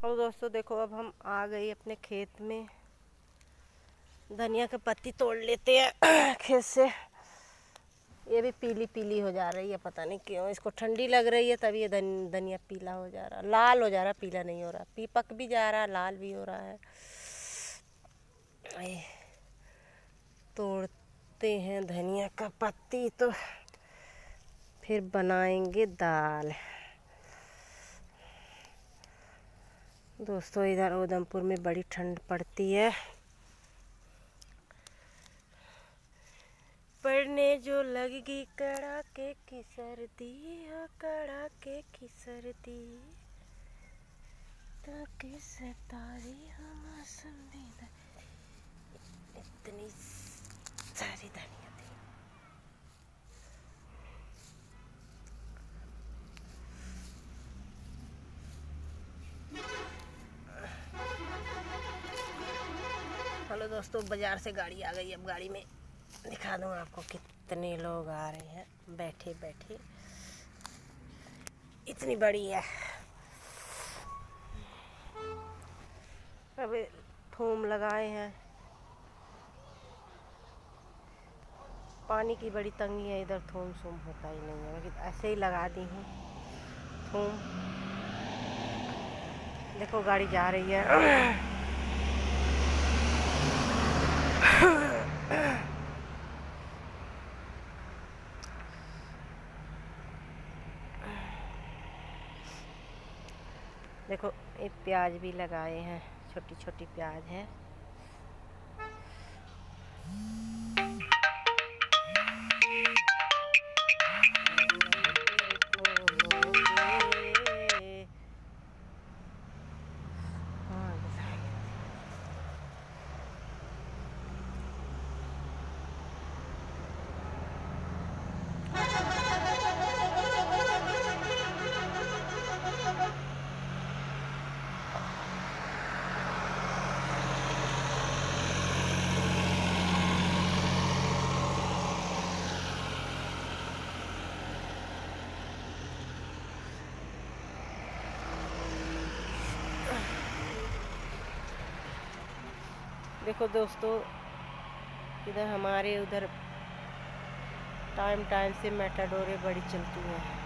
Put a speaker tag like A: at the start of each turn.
A: और दोस्तों देखो, अब हम आ गए अपने खेत में। धनिया की पत्ती तोड़ लेते हैं खेत से। ये भी पीली पीली हो जा रही है, पता नहीं क्यों। इसको ठंडी लग रही है तभी ये धनिया पीला हो जा रहा, लाल हो जा रहा, पीला नहीं हो रहा। पक भी जा रहा, लाल भी हो रहा है। तोड़ते हैं धनिया का पत्ती तो फिर बनाएंगे दाल। दोस्तों इधर उधमपुर में बड़ी ठंड पड़ती है। पड़ने जो लगेगी कड़ाके की सर्दी, हो कड़ाके की सर्दी, ताकि सितारे हम इतनी सारी धनिया थी। हेलो दोस्तों, बाजार से गाड़ी आ गई। अब गाड़ी में दिखा दूँ आपको कितने लोग आ रहे हैं बैठे बैठे। इतनी बड़ी है। अभी थूम लगाए हैं। पानी की बड़ी तंगी है इधर, थूम सूम होता ही नहीं है, लेकिन ऐसे ही लगा दी हूँ थूम। देखो गाड़ी जा रही है। देखो ये प्याज भी लगाए हैं, छोटी छोटी प्याज है। देखो दोस्तों, इधर हमारे उधर टाइम टाइम से मेटाडोरें बड़ी चलती हैं।